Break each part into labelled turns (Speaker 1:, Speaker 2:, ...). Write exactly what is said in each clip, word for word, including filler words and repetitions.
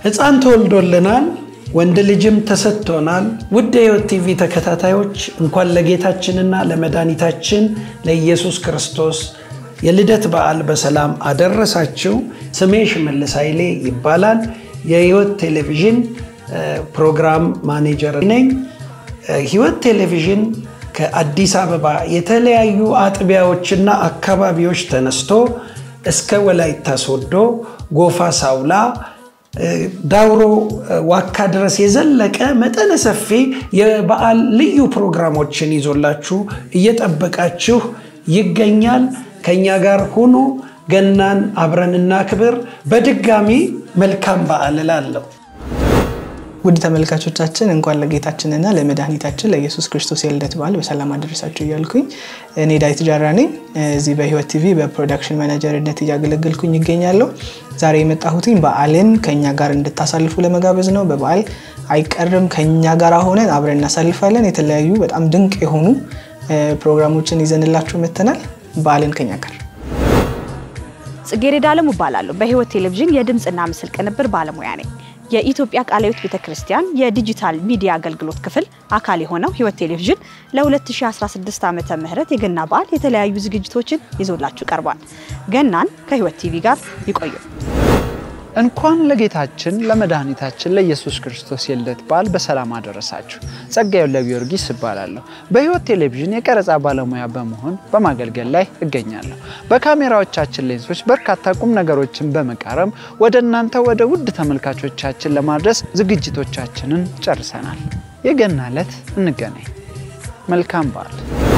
Speaker 1: ሕፃን ተወልዶልናል ወንድ ልጅም ተሰጥቶናል ውድ የሕይወት ቲቪ ተከታታዮች እንኳን ለጌታችንና ለመድኃኒታችን ለኢየሱስ ክርስቶስ የልደት በዓል በሰላም አደረሳችሁ ስሜ ሽመልስ ኃይሌ ይባላል የሕይወት ቴሌቪዥን ፕሮግራም ማኔጀር ነኝ ሕይወት ቴሌቪዥን ከአዲስ አበባ የተለያዩ አጥቢያዎችና አካባቢዎች ተነስቶ እስከ ወላይታ ሶዶ ጎፋ ሳውላ ዳውሮ ዋካ ድረስ የዘለቀ መጠነ ሰፊ የበዓል ልዩ ፕሮግራሞችን ይዞላችሁ እየተጠበቃችሁ ይገኛል ከኛ ጋር ሆኖ ገናን አብረንና ክብር በድጋሚ መልካም በዓል ላለው
Speaker 2: ውድ ተመልካቾቻችን እንኳን ለጌታችንና ለመድኃኒታችን ለኢየሱስ ክርስቶስ የልደት በዓል በሰላም አደረሳችሁ ይያልኩኝ እኔ ዳዊት ጃራኔ እዚህ በሕይወት ቲቪ በፕሮዳክሽን ማኔጀርነት ያገለግልኩኝ ይገኛለሁ ዛሬ የመጣሁትኝ በዓልን ከኛ ጋር እንድታሳልፉ ለመጋበዝ ነው በበዓል አይቀርም ከኛ ጋር ሆነን አብረን እናሳልፋለን የተለያዩ በጣም ድንቅ የሆኑ ፕሮግራሞችን ይዘንላችሁ መተናል በዓልን ከኛ ጋር
Speaker 3: ጽጌረዳ ዓለሙ እባላለሁ በሕይወት ቴሌቪዥን የድምጽና ምስል ቅንብር ባለሙያ ነኝ የኢትዮጵያ ቃለ ሕይወት ቤተክርስቲያን የዲጂታል ሚዲያ አገልግሎት ክፍል አካል የሆነው ሕይወት ቴሌቪዥን ለ2016 ዓመተ ምህረት የገና በዓል የተለያዩ ዝግጅቶችን ይዞላችሁ ቀርቧል ገናን ከሕይወት ቲቪ ጋር ይቆዩ
Speaker 4: እንኳን ለጌታችን ለመድኃኒታችን ለኢየሱስ ክርስቶስ የልደት በዓል በሰላም አደረሳችሁ ጸጋዬ ለጊዮርጊስ እባላለሁ በሕይወት ቴሌቪዥን የቀረጻ ባለሙያ በመሆን በማገልገል ላይ እገኛለሁ በካሜራዎቻችን ሌንሶች በርካታ ቁም ነገሮችን በመቃረም ወደናንተ ወደ ውድ ተመልካቾቻችን ለማድረስ ዝግጅቶቻችንን ጨርሰናል የገና ዕለት እንገናኝ መልካም በዓል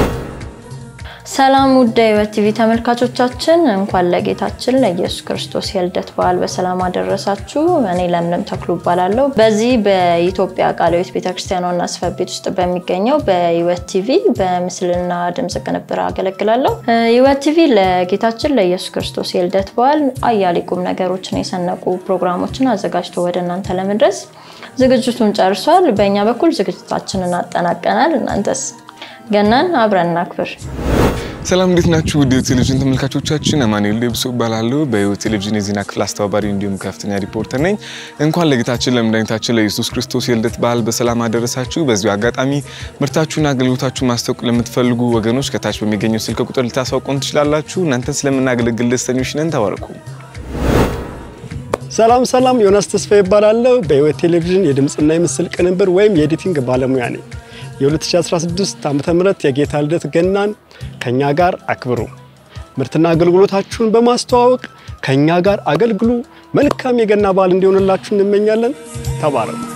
Speaker 5: ሰላም ውድ የሕይወት ቲቪ ተመልካቾቻችን እንኳን ለጌታችን ለኢየሱስ ክርስቶስ የልደት በዓል በሰላም አደረሳችሁ እኔ ለምለም ተክሉ እባላለሁ በዚህ በኢትዮጵያ ቃለ ሕይወት ቤተክርስቲያን ዋና ጽሕፈት ቤት ውስጥ በሚገኘው በሕይወት ቲቪ በምስልና ድምጽ ቅንብር አገለግላለሁ ሕይወት ቲቪ ለጌታችን ለኢየሱስ ክርስቶስ የልደት በዓል አያሌ ቁም ነገሮችን የሰነቁ ፕሮግራሞችን አዘጋጅቶ ወደናንተ ለመድረስ ዝግጅቱን ጨርሷል በእኛ በኩል ዝግጅታችንን አጠናቀናል እናንተስ ገናን አብረንና ክብር
Speaker 6: ሰላም እንዴት ናችሁ ውድ ቴሌቪዥን ተመልካቾቻችን አማኑኤል ደብሶ ባላለው በሕይወት ቴሌቪዥን የዜና ክፍል አስተባባሪ እንዲሁም ከፍተኛ ሪፖርተር ነኝ እንኳን ለጌታችን ለመድኃኒታችን ለኢየሱስ ክርስቶስ የልደት በዓል በሰላም አደረሳችሁ በዚሁ አጋጣሚ ምርታችሁና አገልግሎታችሁን ማስተዋወቅ ለምትፈልጉ ወገኖች ከታች በሚገኘው ስልክ ቁጥር ልታሳውቁን ትችላላችሁ እናንተን ስለምናገለግል ደስተኞች ነን ተባረኩ
Speaker 7: ሰላም ሰላም ዮናስ ተስፋ ይባላል በሕይወት ቴሌቪዥን የድምጽና የምስል ቅንብር ወይም የኤዲቲንግ ባለሙያ ነኝ የ2016 ዓመተ ምህረት የጌታ ልደት ገናን ከኛ ጋር አክብሩ ምርትና አገልግሎታችሁን በማስተዋወቅ ከኛ ጋር አገልግሉ መልካም የገና በዓል እንዲሆንላችሁ እንመኛለን ተባረኩ